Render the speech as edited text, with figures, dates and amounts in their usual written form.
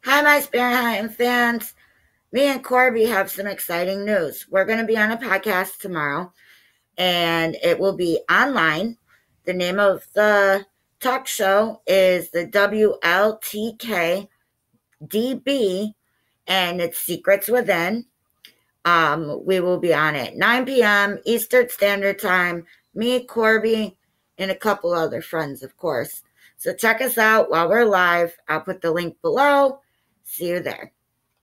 Hi, my Spirit Hunting fans. Me and Corby have some exciting news. We're going to be on a podcast tomorrow, and it will be online. The name of the talk show is the WLTK DB, and it's Secrets Within. We will be on at 9 p.m. Eastern Standard Time. Me, Corby, and a couple other friends, of course. So check us out while we're live. I'll put the link below. See you there.